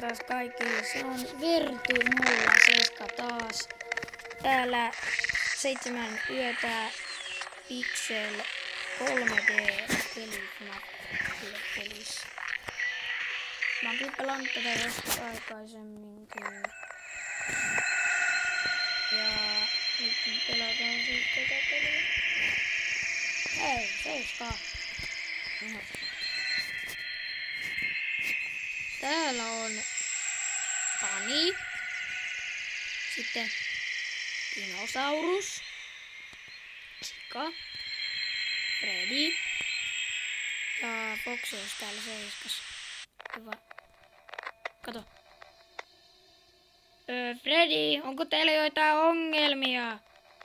taas kaikille. Se on Vertu 07 taas. Täällä 7 yötä Pixel 3D pelissä. Mä oon kyllä pelannut tätä joskus aikaisemminkin. Ja nyt pelataan siis tätä peliä. Hei, seiskaa. Täällä on Tani. Sitten Dinosaurus. Chica. Freddy. Ja Foxy olisi täällä seiskas. Hyvä. Kato. Freddy, onko teillä joitain ongelmia?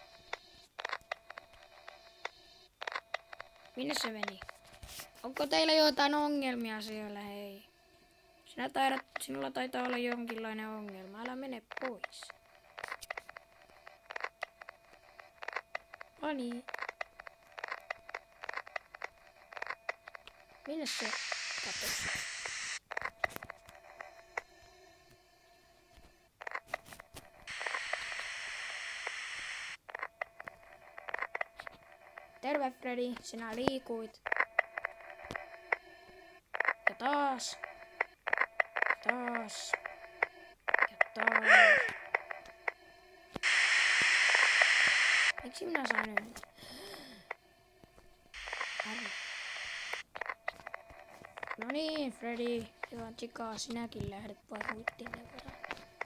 Minne se meni? Onko teillä joitain ongelmia siellä, hei? Sinulla taitaa olla jonkinlainen ongelma. Älä mene pois. Ani. Minne se katosi? Terve Freddy, sinä liikuit. Ja taas. Taas. Ja taas. Miksi minä saan nyt? No niin, Freddy. Hyvä Chica, sinäkin lähdet vai huittiin ne verran.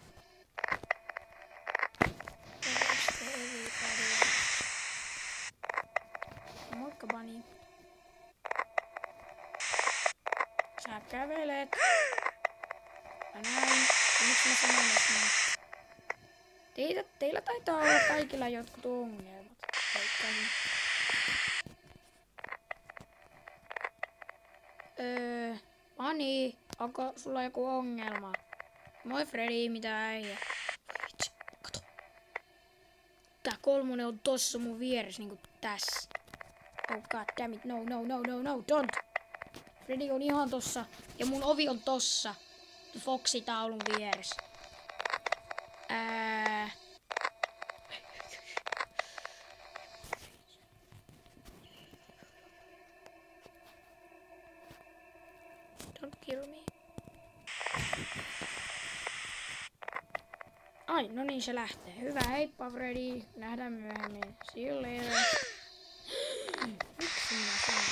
Moikka Bunny. Sä kävelet. Ja näin. Miksi mä sanon näin? Teillä taitaa olla kaikilla jotkut ongelmat. Vaikkakin. Ani, onko sulla joku ongelma? Moi Freddy, mitä äijä? Vitsi, kato. Tää 3 on tossa mun vieressä niinku tässä. Oh god damn it, no, don't. Freddy on ihan tossa ja mun ovi on tossa. Foxy-taulun vieressä. Don't kill me. Ai, no niin se lähtee. Hyvä, heippa Freddy. Nähdään myöhemmin. See you later. Miksi minä sanon?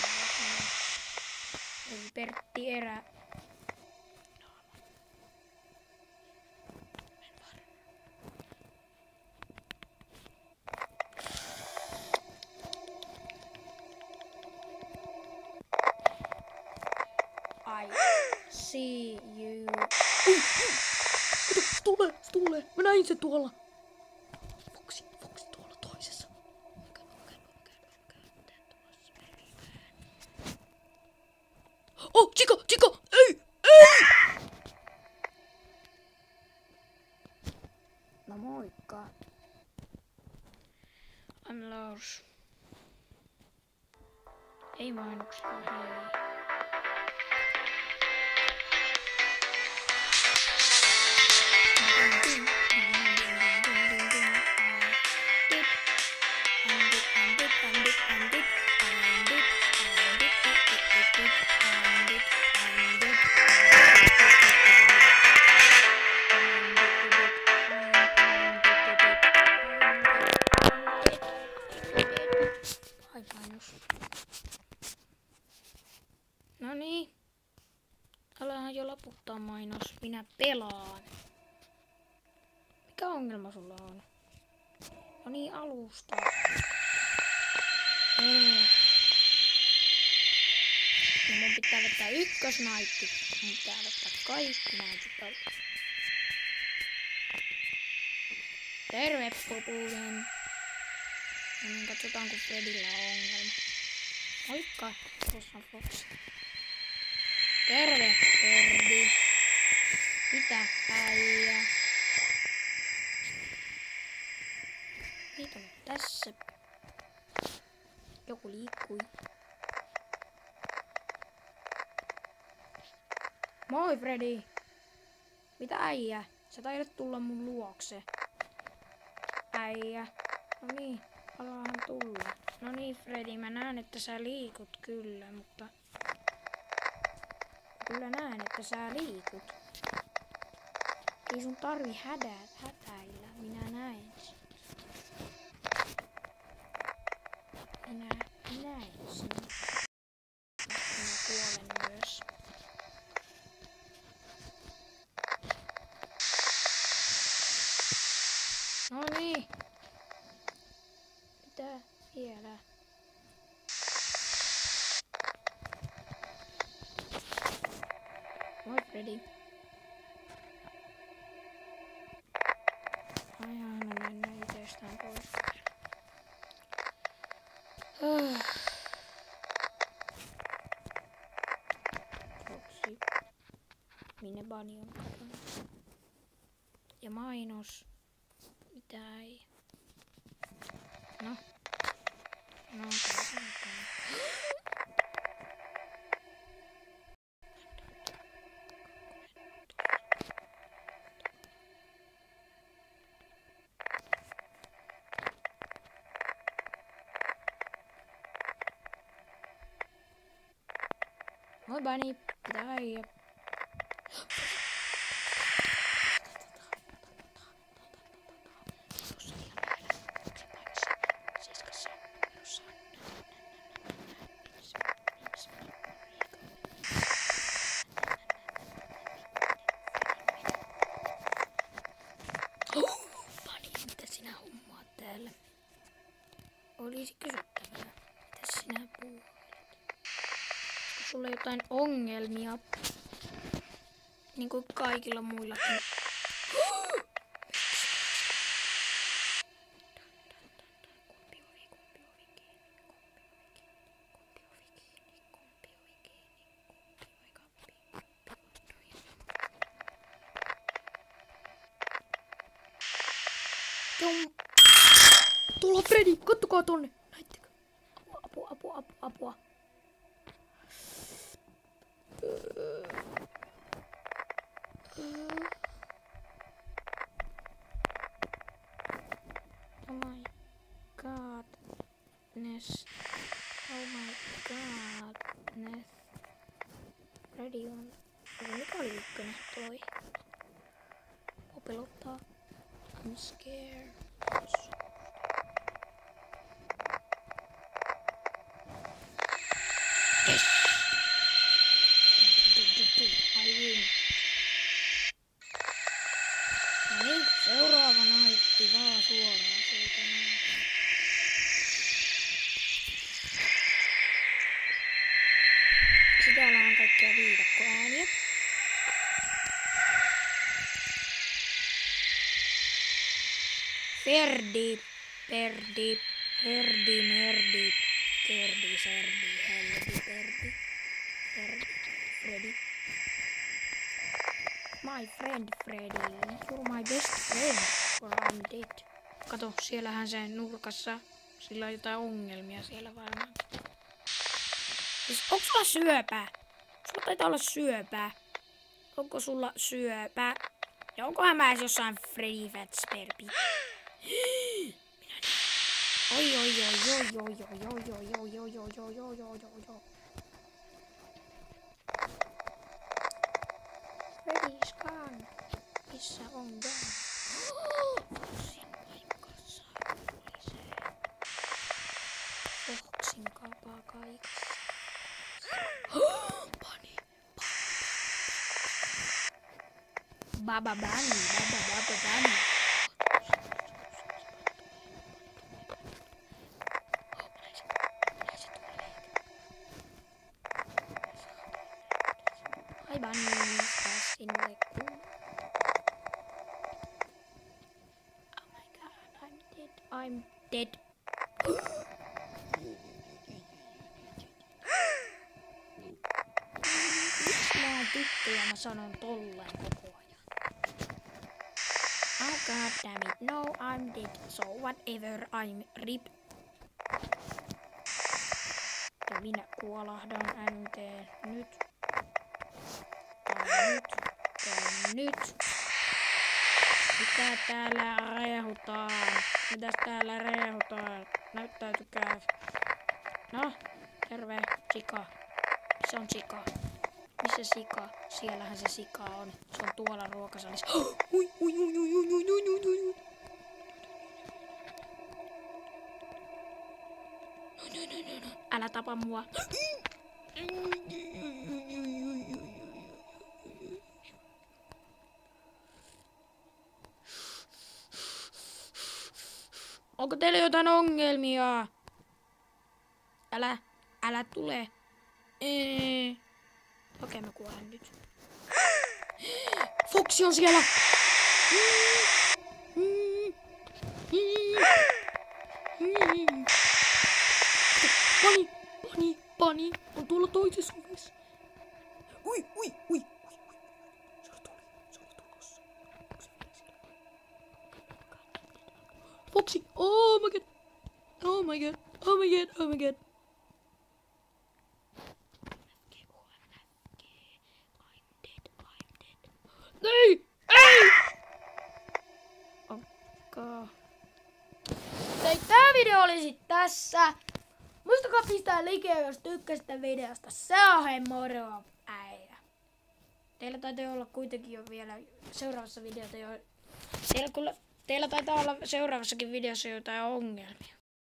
Ei Pertti erä. I see you. Se tulee. Mä näin se tuolla. Foxy tuolla toisessa. Oh, Chica! Ei! No moikka. I'm Lars. Ei mainoksia, hei. No niin. Alahan jo loputtaa mainos. Minä pelaan. Mikä ongelma sulla on? No niin, alusta. Ja mun pitää vetää ykkösnaitti. Mun pitää vetää kaikki naitit alusta. Terve, Populen. No niin, katsotaan kun Freddyllä on ongelma. Moikka, tuossa on Fox. Terve, Freddy. Mitä äijä? Niitä on tässä. Joku liikkui. Moi Freddy. Mitä äijä? Sä taidat tulla mun luokse. Äijä. No niin, alahan tulla. No niin, Freddy, mä näen, että sä liikut kyllä, mutta... Kyllä näen, että sä liikut. Ei sun tarvi hätäillä. Minä näen sen. Minä näen sen. Minä kuolen myös. No niin. Mitä vielä? Moi Freddy. Aina mennä itsestään pois. Foxy. Minne Bunny on kadonnut? Ja mainos. Mitä ei? No. No, moi Bunny, mitä ei? Bunny, mitä sinä hommaat täällä? Olisi kysyttävää. Mitä sinä puhuit? Sulla on jotain ongelmia. Niin kuin kaikilla muillakin. Tuolla on Freddy, kattokaa tonne. Näittekö? Apua. Oh my godness. Freddy on... Mikä oli ykkönen toi? Pelottaa. I'm scared. Yes! I win. No niin, seuraava naitti vaan suoraan siitä näin. Täällä on kaikkia viidakkoääniä. Ferdi, herdi, merdi, kerdi, serdi, heldi, perdi, Freddy. My friend Freddy, you're my best friend, or I'm dead. Kato, siellähän se nurkassa, sillä on jotain ongelmia siellä varmaan. Siis, onko sulla syöpää? Sulla taitaa olla syöpää. Onko sulla syöpää? Ja onkohan mä edes jossain Freddy Fazbearbi? Oi. Freddy's gone. Missä on gone? Foxin paikassa oli se. Foxin kapaa kaikessa. Bunny. Baba Bunny. Hi Bunny, taas sinulle kuuluu. Oh my god, I'm dead. Mä oon tyttö ja mä sanon tolleen koko ajan. Oh god damn it, no I'm dead, so whatever, I'm rip. Ja minä kuolahdan NT nyt. Tai nyt. nyt? Mitä täällä rehutaan? Mitäs täällä rehutaan? Näyttäytykää. No, terve, sika. Se on sika. Missä sika? Siellähän se sika on. Se on tuolla ruokasalissa. Ui. No. Älä tapa mua. Onko teillä jotain ongelmia? Älä tule. Okei, mä kuolen nyt. Foxy on siellä! Pani on tuolla toisessa ovessa. Ui. Se oli tulossa. Foxy, oh my god. Ei! Okay. Tää video olisi tässä. Muistakaa pistää like, jos tykkäsitte videosta. Se on hei moro, äijä. Teillä taitaa olla kuitenkin jo vielä seuraavassa videossa teillä taitaa olla seuraavassakin videossa jotain ongelmia.